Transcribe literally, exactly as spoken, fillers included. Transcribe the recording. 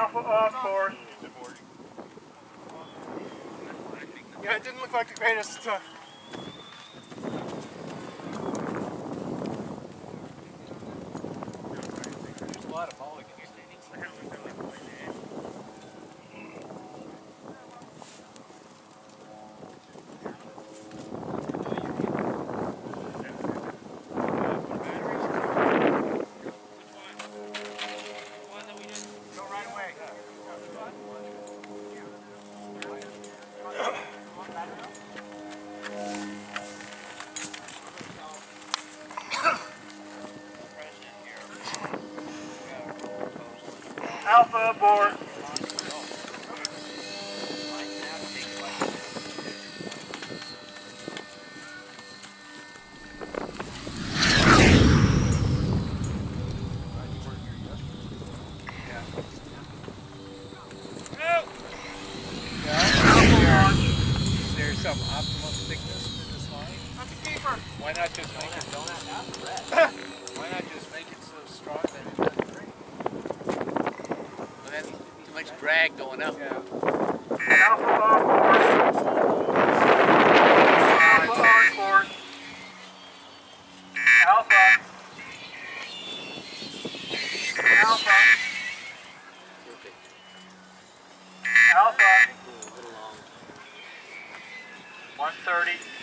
Alpha off course. Yeah, it didn't look like the greatest stuff. There's a lot of mulligans. Alpha aboard. Is there some optimum thickness for this line? That's a keeper. Why not just make it? Why not just make it so strong that it doesn't break? Well, that's too much drag going up. Yeah. Alpha on course. Alpha on course. Alpha. Alpha. Alpha. one thirty.